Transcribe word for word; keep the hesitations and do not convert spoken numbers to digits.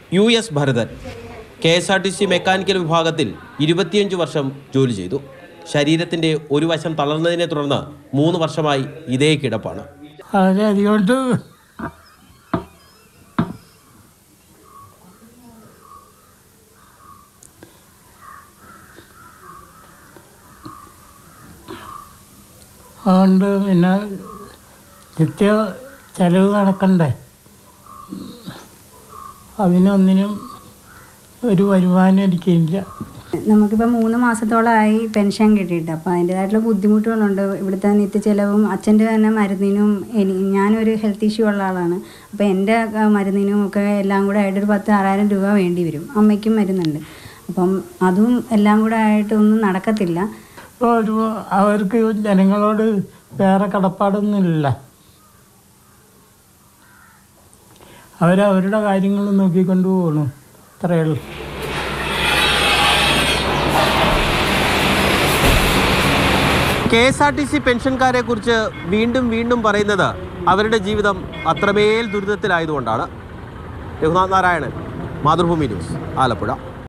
U S Bharathan K S R T C mechanical വിഭാഗത്തിൽ ഇരുപത്തിയഞ്ച് വർഷം ജോലി ചെയ്തു. ശരീരത്തിൻ്റെ ഒരു വശം തളർന്നതിനെ തുടർന്ന് മൂന്ന് വർഷമായി ഇതേ കിടപ്പാണ്. അതുകൊണ്ട് അതുകൊണ്ട് പിന്നെ നിത്യ ചെലവ് നടക്കണ്ടേ, അതിനൊന്നിനും ഒരു വരുമാനം എനിക്കില്ല. നമുക്കിപ്പോൾ മൂന്ന് മാസത്തോളമായി പെൻഷൻ കിട്ടിയിട്ട്, അപ്പോൾ അതിൻ്റേതായിട്ടുള്ള ബുദ്ധിമുട്ടുകളുണ്ട്. ഇവിടുത്തെ നിത്യ ചെലവും അച്ഛൻ്റെ തന്നെ മരുന്നിനും, എനി ഞാനൊരു ഹെൽത്ത് ഇഷ്യൂ ഉള്ള ആളാണ്. അപ്പോൾ എൻ്റെ മരുന്നിനും ഒക്കെ എല്ലാം കൂടെ ആയിട്ടൊരു പത്ത് ആറായിരം രൂപ വേണ്ടി വരും. അമ്മയ്ക്കും മരുന്നുണ്ട്. അപ്പം അതും എല്ലാം കൂടെ ആയിട്ട് ഒന്നും നടക്കത്തില്ല. ഇപ്പോൾ ഒരു അവർക്ക് ജനങ്ങളോട് വേറെ കടപ്പാടൊന്നുമില്ല. അവരവരുടെ കാര്യങ്ങൾ നോക്കിക്കൊണ്ട് പോകണം, അത്രയേ ഉള്ളൂ. K S R T C പെൻഷൻകാരെ കുറിച്ച് വീണ്ടും വീണ്ടും പറയുന്നത് അവരുടെ ജീവിതം അത്രമേൽ ദുരിതത്തിലായതുകൊണ്ടാണ്. രഘുനാഥ് നാരായണൻ, മാതൃഭൂമി ന്യൂസ്, ആലപ്പുഴ.